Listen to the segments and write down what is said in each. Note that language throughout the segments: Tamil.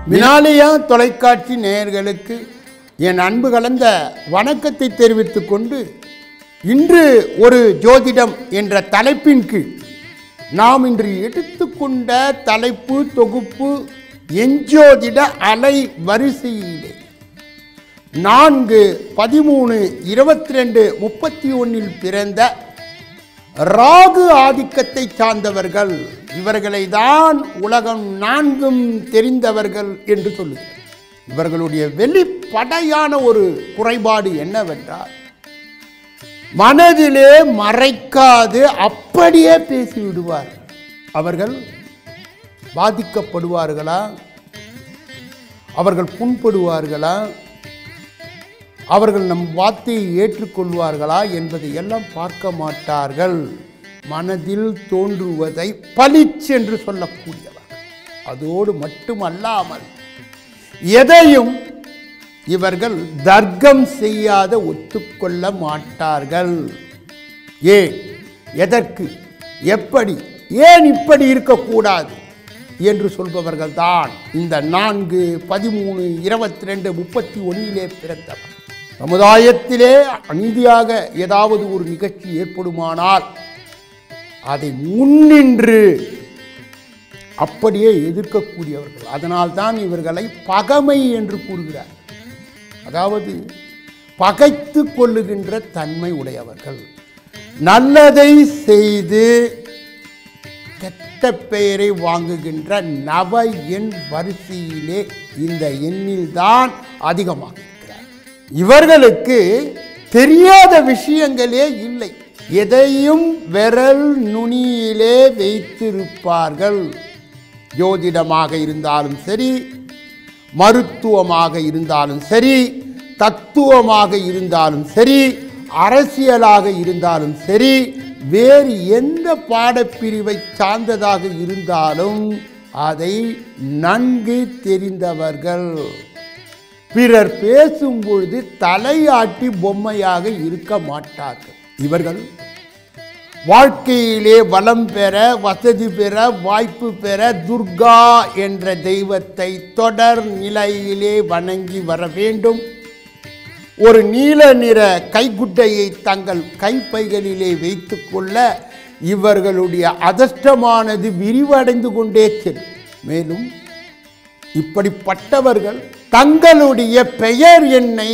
மினாலியா தொலைக்காட்சி நேயர்களுக்கு என் அன்பு கலந்த வணக்கத்தை தெரிவித்துக் கொண்டு இன்று ஒரு ஜோதிடம் என்ற தலைப்பின் கீழ் நாம் இன்று எடுத்துக்கொண்ட தலைப்பு தொகுப்பு எஞ்சோதிட அலை வரிசையிலே 4, 13, 22, 31 பிறந்த ராகு ஆதிக்கத்தை சார்ந்தவர்கள். இவர்களை தான் உலகம் 4 தெரிந்தவர்கள் என்று சொல்லுகிறார். இவர்களுடைய வெளிப்படையான ஒரு குறைபாடு என்னவென்றால், மனதிலே மறைக்காது அப்படியே பேசிவிடுவார்கள். அவர்கள் பாதிக்கப்படுவார்களா, அவர்கள் புண்படுவார்களா, அவர்கள் நம் வார்த்தையை ஏற்றுக்கொள்வார்களா என்பதை எல்லாம் பார்க்க மாட்டார்கள். மனதில் தோன்றுவதை பளிச்சென்று சொல்லக்கூடியவர். அதோடு மட்டுமல்லாமல் எதையும் இவர்கள் தர்க்கம் செய்யாத ஒத்துக்கொள்ள மாட்டார்கள். ஏன், எதற்கு, எப்படி, ஏன் இப்படி இருக்கக்கூடாது என்று சொல்பவர்கள் தான் இந்த 4, 13, 22, 31 பிறந்தவர். சமுதாயத்திலே அநீதியாக ஏதாவது ஒரு நிகழ்ச்சி ஏற்படுமானால் அதை முன்னின்று அப்படியே எதிர்க்கக்கூடியவர்கள். அதனால்தான் இவர்களை பகைமை என்று கூறுகிறார். அதாவது பகைத்து கொள்ளுகின்ற தன்மை உடையவர்கள். நல்லதை செய்து கெட்ட பெயரை வாங்குகின்ற நவ எண் வரிசையிலே இந்த எண்ணில்தான் அதிகமாக இருக்கிறார். இவர்களுக்கு தெரியாத விஷயங்களே இல்லை. எதையும் விரல் நுனியிலே வைத்திருப்பார்கள். ஜோதிடமாக இருந்தாலும் சரி, மருத்துவமாக இருந்தாலும் சரி, தத்துவமாக இருந்தாலும் சரி, அரசியலாக இருந்தாலும் சரி, வேறு எந்த பாடப்பிரிவை சார்ந்ததாக இருந்தாலும் அதை நன்கு தெரிந்தவர்கள். பிறர் பேசும் பொழுது தலையாட்டி பொம்மையாக இருக்க மாட்டார்கள். இவர்கள் வாழ்க்கையிலே வளம் பெற, வசதி பெற, வாய்ப்பு பெற துர்கா என்ற தெய்வத்தை தொடர் நிலையிலே வணங்கி வர வேண்டும். ஒரு நீல நிற கைக்குட்டையை தங்கள் கைப்பைகளிலே வைத்து கொள்ள இவர்களுடைய அதிர்ஷ்டமானது விரிவடைந்து கொண்டே செல்லும். மேலும் இப்படிப்பட்டவர்கள் தங்களுடைய பெயர் எண்ணை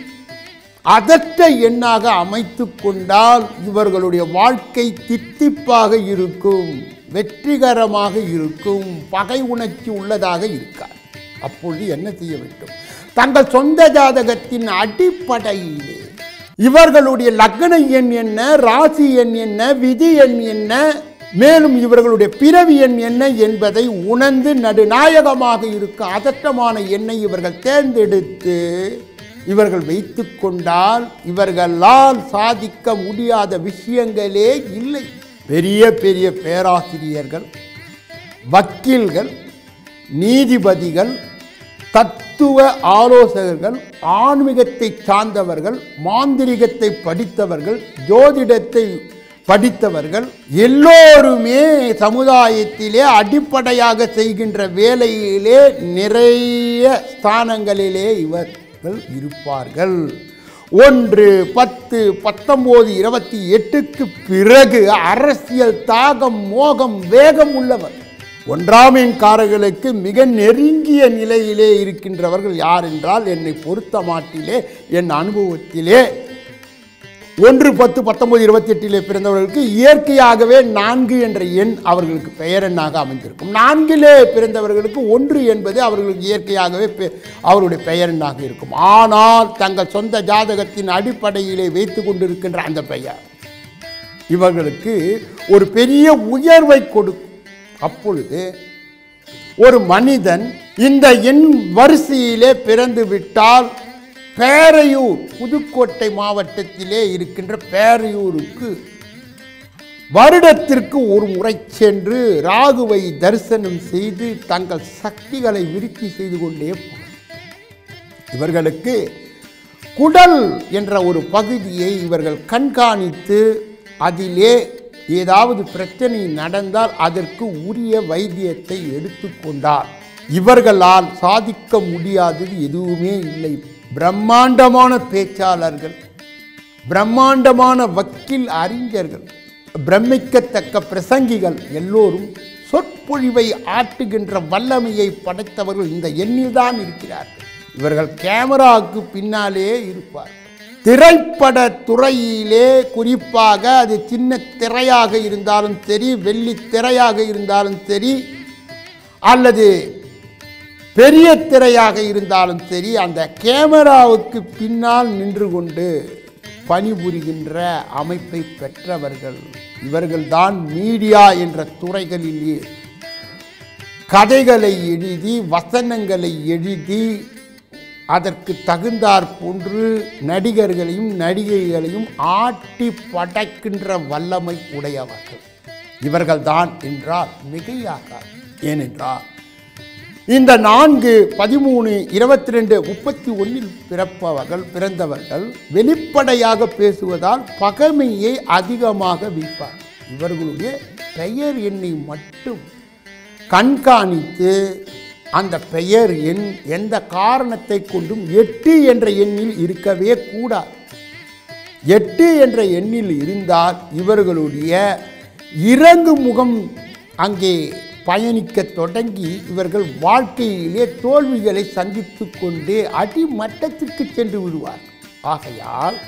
அதற்ற எண்ணாக அமைத்து கொண்டால் இவர்களுடைய வாழ்க்கை தித்திப்பாக இருக்கும், வெற்றிகரமாக இருக்கும், பகை உணர்ச்சி உள்ளதாக இருக்காது. அப்பொழுது என்ன செய்ய வேண்டும்? தங்கள் சொந்த ஜாதகத்தின் அடிப்படையிலே இவர்களுடைய லக்ன எண் என்ன, ராசி எண் என்ன, விதி எண் என்ன, மேலும் இவர்களுடைய பிறவி எண் என்ன என்பதை உணர்ந்து நடுநாயகமாக இருக்க அதட்டமான எண்ணை இவர்கள் தேர்ந்தெடுத்து இவர்கள் வைத்து கொண்டால் இவர்களால் சாதிக்க முடியாத விஷயங்களே இல்லை. பெரிய பெரிய பேராசிரியர்கள், வக்கீல்கள், நீதிபதிகள், தத்துவ ஆலோசகர்கள், ஆன்மீகத்தை சார்ந்தவர்கள், மாந்திரிகத்தை படித்தவர்கள், ஜோதிடத்தை படித்தவர்கள் எல்லோருமே சமுதாயத்திலே அடிப்படையாக செய்கின்ற வேலையிலே நிறைய ஸ்தானங்களிலே இவர்கள் இருப்பார்கள். 1, 10, 19, 28க்கு பிறகு அரசியல் தாகம், மோகம், வேகம் உள்ளவர். 1ஆம் எண்காரர்களுக்கு மிக நெருங்கிய நிலையிலே இருக்கின்றவர்கள் யார் என்றால், என்னை பொறுத்த மாட்டிலே, என் அனுபவத்திலே 1, 10, 19, 28 பிறந்தவர்களுக்கு இயற்கையாகவே 4 என்ற எண் அவர்களுக்கு பெயரெண்ணாக அமைந்திருக்கும். 4 பிறந்தவர்களுக்கு 1 என்பது அவர்களுக்கு இயற்கையாகவே அவருடைய பெயரெண்ணாக இருக்கும். ஆனால் தங்கள் சொந்த ஜாதகத்தின் அடிப்படையிலே வைத்து கொண்டிருக்கின்ற அந்த பெயர் இவர்களுக்கு ஒரு பெரிய உயர்வை கொடுக்கும். அப்பொழுது ஒரு மனிதன் இந்த எண் வரிசையிலே பிறந்து விட்டால், பேரையூர், புதுக்கோட்டை மாவட்டத்திலே இருக்கின்ற பேரையூருக்கு வருடத்திற்கு ஒரு முறை சென்று ராகுவை தரிசனம் செய்து தங்கள் சக்திகளை விருத்தி செய்து கொண்டே போனார். இவர்களுக்கு குடல் என்ற ஒரு பகுதியை இவர்கள் கண்காணித்து அதிலே ஏதாவது பிரச்சனை நடந்தால் அதற்கு உரிய வைத்தியத்தை எடுத்துக்கொண்டார். இவர்களால் சாதிக்க முடியாதது எதுவுமே இல்லை. பிரம்மாண்டமான பேச்சாளர்கள், பிரம்மாண்டமான வக்கீல் அறிஞர்கள், பிரமிக்கத்தக்க பிரசங்கிகள் எல்லோரும் சொற்பொழிவை ஆட்டுகின்ற வல்லமையை படைத்தவர்கள் இந்த எண்ணில்தான் இருக்கிறார்கள். இவர்கள் கேமராவுக்கு பின்னாலே இருப்பார். திரைப்பட துறையிலே குறிப்பாக அது சின்ன திரையாக இருந்தாலும் சரி, வெள்ளி திரையாக இருந்தாலும் சரி, அல்லது பெரிய திரையாக இருந்தாலும் சரி, அந்த கேமராவுக்கு பின்னால் நின்று கொண்டு பணிபுரிகின்ற அமைப்பை பெற்றவர்கள் இவர்கள்தான். மீடியா என்ற துறைகளிலே கதைகளை எழுதி, வசனங்களை எழுதி, அதற்கு தகுந்தாற் போன்று நடிகர்களையும் நடிகைகளையும் ஆட்டி படைக்கின்ற வல்லமை உடையவர்கள் இவர்கள்தான் என்றால் மிகையாகாது. ஏனென்றால் இந்த 4, 13, 22, 31 பிறந்தவர்கள் வெளிப்படையாக பேசுவதால் பகைமையை அதிகமாக வைப்பார். இவர்களுடைய பெயர் எண்ணை மட்டும் கண்காணித்து அந்த பெயர் எண் எந்த காரணத்தை கொண்டும் 8 என்ற எண்ணில் இருக்கவே கூடாது. 8 என்ற எண்ணில் இருந்தால் இவர்களுடைய இறங்கு முகம் அங்கே பயணிக்க தொடங்கி இவர்கள் வாழ்க்கையிலே தோல்விகளை சந்தித்து கொண்டே அடிமட்டத்திற்கு சென்று விடுவார். ஆகையால்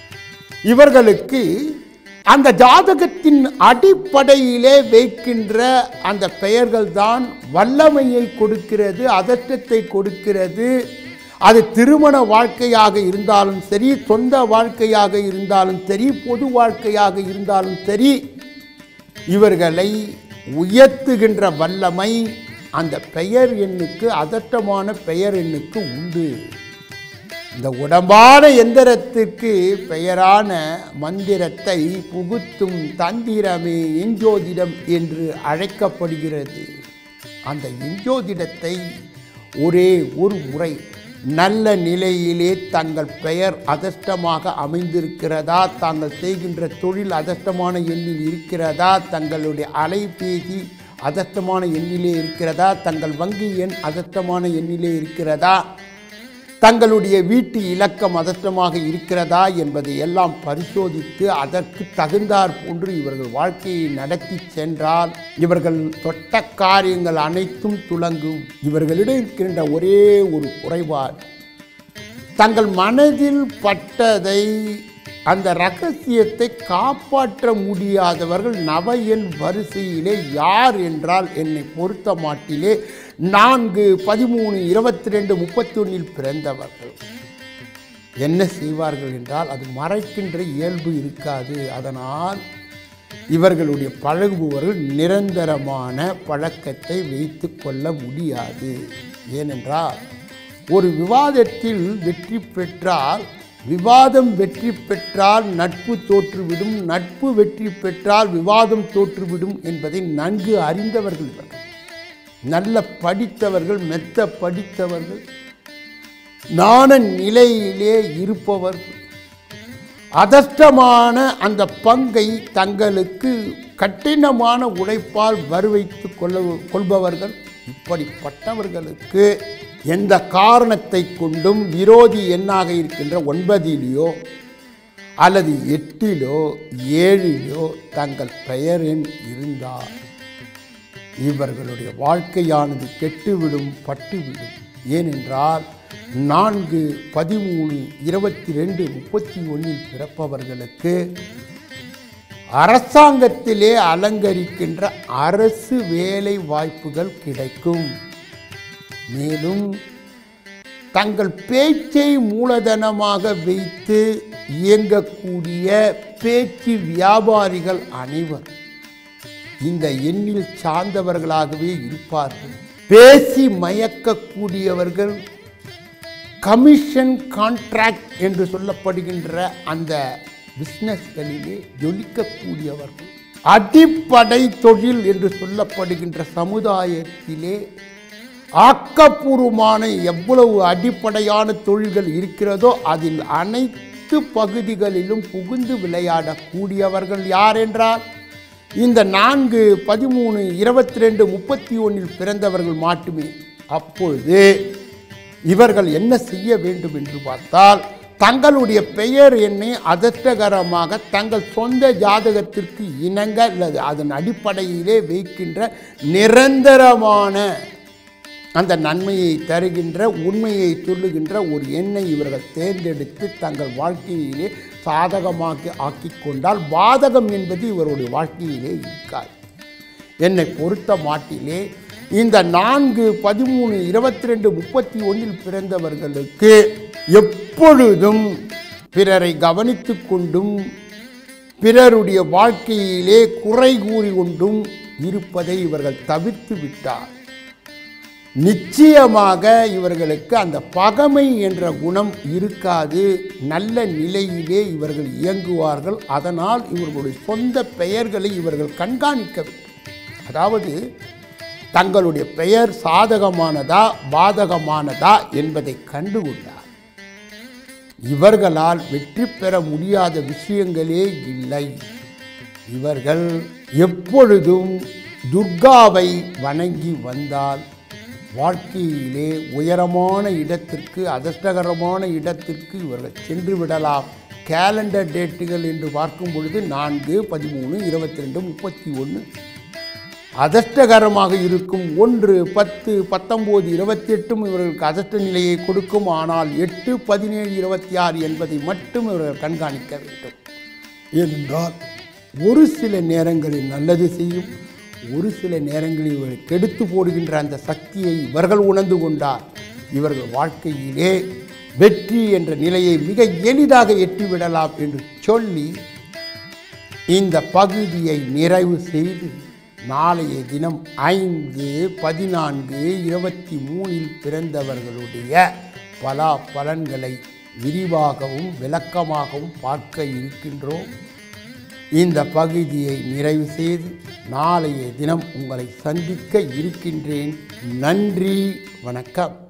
இவர்களுக்கு அந்த ஜாதகத்தின் அடிப்படையிலே வைக்கின்ற அந்த பெயர்கள் தான் வல்லமையை கொடுக்கிறது, அதற்றத்தை கொடுக்கிறது. அது திருமண வாழ்க்கையாக இருந்தாலும் சரி, சொந்த வாழ்க்கையாக இருந்தாலும் சரி, பொது வாழ்க்கையாக இருந்தாலும் சரி, இவர்களை உயர்த்துகின்ற வல்லமை அந்த பெயர் எண்ணுக்கு, அதட்டமான பெயர் எண்ணுக்கு உண்டு. இந்த உடம்பான எந்திரத்திற்கு பெயரான மந்திரத்தை புகுத்தும் தந்திரமே எஞ்சோதிடம் என்று அழைக்கப்படுகிறது. அந்த எஞ்சோதிடத்தை ஒரே ஒரு முறை நல்ல நிலையிலே தங்கள் பெயர் அதிர்ஷ்டமாக அமைந்திருக்கிறதா, தாங்கள் செய்கின்ற தொழில் அதிர்ஷ்டமான எண்ணில் இருக்கிறதா, தங்களுடைய அலைபேசி அதிர்ஷ்டமான எண்ணிலே இருக்கிறதா, தங்கள் வங்கி எண் அதிர்ஷ்டமான எண்ணிலே இருக்கிறதா, தங்களுடைய வீட்டு இலக்கம் அதிர்ஷ்டமாக இருக்கிறதா என்பதை எல்லாம் பரிசோதித்து அதற்கு தகுந்தாற் போன்று இவர்கள் வாழ்க்கையை நடத்தி சென்றால் இவர்கள் தொட்ட காரியங்கள் அனைத்தும் துலங்கும். இவர்களிடம் இருக்கின்ற ஒரே ஒரு குறைபாடு, தங்கள் மனதில் பட்டதை, அந்த ரகசியத்தை காப்பாற்ற முடியாதவர்கள் நவ எண் வரிசையிலே யார் என்றால் என்னை பொறுத்த மாட்டிலே 4, 13, 22, 31 பிறந்தவர்கள் என்ன செய்வார்கள் என்றால் அது மறைக்கின்ற இயல்பு இருக்காது. அதனால் இவர்களுடைய பழகுபவர்கள் நிரந்தரமான பழக்கத்தை வைத்து கொள்ள முடியாது. ஏனென்றால் ஒரு விவாதத்தில் வெற்றி பெற்றால், விவாதம் வெற்றி பெற்றால் நட்பு தோற்றுவிடும், நட்பு வெற்றி பெற்றால் விவாதம் தோற்றுவிடும் என்பதை நன்கு அறிந்தவர்கள் இவர்கள். நல்ல படித்தவர்கள், மெத்த படித்தவர்கள், ஞான நிலையிலே இருப்பவர்கள், அதிர்ஷ்டமான அந்த பங்கை தங்களுக்கு கடினமான உழைப்பால் வருவைத்து கொள்பவர்கள். இப்படிப்பட்டவர்களுக்கு எந்த காரணத்தை கொண்டும் விரோதி எண்ணாக இருக்கின்ற 9 அல்லது 8 7 தங்கள் பெயர் எண் இருந்தால் இவர்களுடைய வாழ்க்கையானது கெட்டுவிடும், பட்டுவிடும். ஏனென்றால் 4, 13, 22, 31 பிறப்பவர்களுக்கு அரசாங்கத்திலே அலங்கரிக்கின்ற அரசு வேலை வாய்ப்புகள் கிடைக்கும். மேலும் தங்கள் பேச்சை மூலதனமாக வைத்து இயங்கக்கூடிய பேச்சு வியாபாரிகள் அனைவர் இந்த எண்ணில் சார்ந்தவர்களாகவே இருப்பார்கள். பேசி மயக்கக்கூடியவர்கள், கமிஷன் கான்ட்ராக்ட் என்று சொல்லப்படுகின்ற அந்த பிஸ்னஸ்களிலே ஜொலிக்கக்கூடியவர்கள், அடிப்படை தொழில் என்று சொல்லப்படுகின்ற சமுதாயத்திலே ஆக்கப்பூர்வமான எவ்வளவு அடிப்படையான தொழில்கள் இருக்கிறதோ அதில் அனைத்து பகுதிகளிலும் புகுந்து விளையாடக்கூடியவர்கள் யார் என்றால் இந்த 4, 13, 22, 31 பிறந்தவர்கள் மட்டுமே. அப்பொழுது இவர்கள் என்ன செய்ய வேண்டும் என்று பார்த்தால், தங்களுடைய பெயர் எண்ணை அதிர்ஷ்டகரமாக தங்கள் சொந்த ஜாதகத்திற்கு இணங்க அல்லது அதன் அடிப்படையிலே வைக்கின்ற நிரந்தரமான அந்த நன்மையை தருகின்ற உண்மையை சொல்லுகின்ற ஒரு எண்ணை இவர்கள் தேர்ந்தெடுத்து தங்கள் வாழ்க்கையிலே சாதகமாக ஆக்கிக் கொண்டால் பாதகம் என்பது இவருடைய வாழ்க்கையிலே இருக்காது. என்னை பொறுத்த மாட்டிலே இந்த 4, 13, 22, 31 பிறந்தவர்களுக்கு எப்பொழுதும் பிறரை கவனித்து கொண்டும் பிறருடைய வாழ்க்கையிலே குறை கூறி கொண்டும் இருப்பதை இவர்கள் தவிர்த்து விட்டார். நிச்சயமாக இவர்களுக்கு அந்த பகைமை என்ற குணம் இருக்காது. நல்ல நிலையிலே இவர்கள் இயங்குவார்கள். அதனால் இவர்களுடைய சொந்த பெயர்களை இவர்கள் கண்காணிக்க வேண்டும். அதாவது தங்களுடைய பெயர் சாதகமானதா பாதகமானதா என்பதை கண்டுகொண்டார். இவர்களால் வெற்றி பெற முடியாத விஷயங்களே இல்லை. இவர்கள் எப்பொழுதும் துர்காவை வணங்கி வந்தால் வாழ்க்கையிலே உயரமான இடத்திற்கு அதிர்ஷ்டகரமான இடத்திற்கு இவர்கள் சென்று விடலாம். கேலண்டர் டேட்டுகள் என்று பார்க்கும் பொழுது 4, 13, 22, 31 அதிர்ஷ்டகரமாக இருக்கும். 1, 10, 19, 28 இவர்களுக்கு அதிர்ஷ்ட நிலையை கொடுக்கும். ஆனால் 8, 17, 26 என்பதை மட்டும் இவர்கள் கண்காணிக்க வேண்டும். ஏனென்றால் ஒரு சில நேரங்களில் நல்லது செய்யும், ஒரு சில நேரங்களில் இவர்கள் கெடுத்து போடுகின்ற அந்த சக்தியை இவர்கள் உணர்ந்து கொண்டார். இவர்கள் வாழ்க்கையிலே வெற்றி என்ற நிலையை மிக எளிதாக எட்டிவிடலாம் என்று சொல்லி இந்த பகுதியை நிறைவு செய்து நாளைய தினம் 5, 14, 23 பிறந்தவர்களுடைய பலாபலன்களை விரிவாகவும் விளக்கமாகவும் பார்க்க இருக்கின்றோம். இந்த பகுதியை நிறைவு செய்து நாளைய தினம் உங்களை சந்திக்க இருக்கின்றேன். நன்றி, வணக்கம்.